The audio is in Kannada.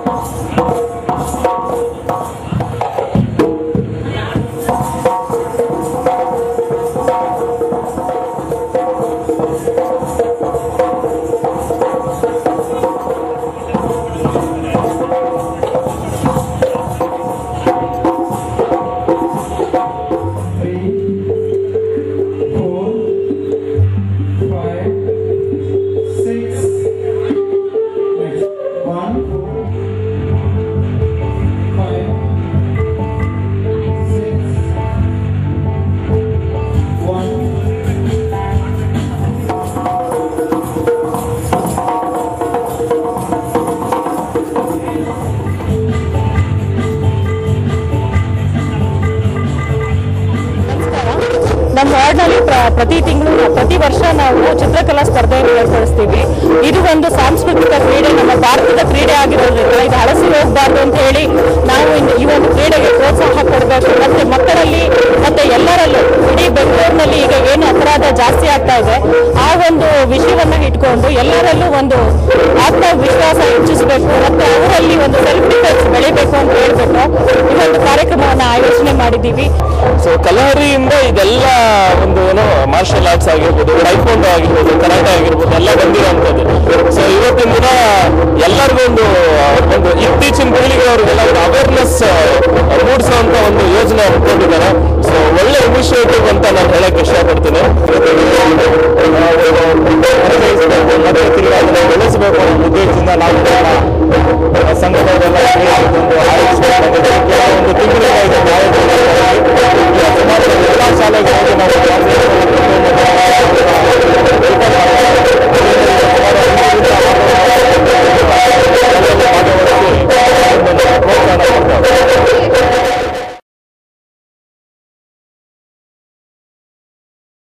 ನಮ್ಮ ವಾರ್ಡ್ನಲ್ಲಿ ಪ್ರತಿ ವರ್ಷ ನಾವು ಚಿತ್ರಕಲಾ ಸ್ಪರ್ಧೆಯನ್ನು ಏರ್ಪಡಿಸ್ತೀವಿ. ಇದು ಒಂದು ಸಾಂಸ್ಕೃತಿಕ ಕ್ರೀಡೆ, ನಮ್ಮ ಭಾರತದ ಕ್ರೀಡೆ ಆಗಿರೋದ್ರಿಂದ ಇದು ಹಳಸಿ ಹೋಗಬಾರ್ದು ಅಂತ ಹೇಳಿ ನಾವು ಈ ಒಂದು ಕ್ರೀಡೆಗೆ ಪ್ರೋತ್ಸಾಹ ಕೊಡಬೇಕು. ಮತ್ತೆ ಮಕ್ಕಳಲ್ಲಿ ಮತ್ತೆ ಎಲ್ಲರಲ್ಲೂ ಇಡೀ ಬೆಂಗಳೂರಿನಲ್ಲಿ ಈಗ ಏನು ಅಪರಾಧ ಜಾಸ್ತಿ ಆಗ್ತಾ ಇದೆ ಆ ಒಂದು ವಿಷಯವನ್ನ ಇಟ್ಕೊಂಡು ಎಲ್ಲರಲ್ಲೂ ಒಂದು ಆತ್ಮವಿಶ್ವಾಸ ಹೆಚ್ಚಿಸಬೇಕು, ಮತ್ತೆ ಅವರಲ್ಲಿ ಒಂದು ಸೆಲ್ಫ್ ಡಿಫೆನ್ಸ್ ಬೆಳಿಬೇಕು ಅಂತ ಹೇಳ್ಬಿಟ್ಟು ಈ ಒಂದು ಕಾರ್ಯಕ್ರಮವನ್ನು ಆಯೋಜನೆ ಮಾಡಿದ್ದೀವಿ. ಸೊ ಕಲಹರಿಯಿಂದ ಇದೆಲ್ಲ ಒಂದು ಏನೋ ಮಾರ್ಷಲ್ ಆರ್ಟ್ಸ್ ಆಗಿರ್ಬೋದು, ಟೈಕ್ವಾಂಡೋ ಆಗಿರ್ಬೋದು, ಕರಾಟೆ ಆಗಿರ್ಬೋದು ಎಲ್ಲ ಬಂದಿರೋಂಥದ್ದು. ಸೊ ಇವತ್ತಿನ ದಿನ ಎಲ್ಲರಿಗೂ ಒಂದು ಇತ್ತೀಚಿನ ಪೀಳಿಗೆ ಅವ್ರಿಗೆಲ್ಲ ಒಂದು ಅವೇರ್ನೆಸ್ ಮೂಡಿಸುವಂತ ಒಂದು ಯೋಜನೆ ಹಮ್ಮಿಕೊಂಡಿದ್ದಾರೆ. ಸೊ ಒಳ್ಳೆ ಇನಿಷಿಯೇಟಿವ್ ಅಂತ ನಾನು ಹೇಳಕ್ ಇಷ್ಟಪಡ್ತೀನಿ.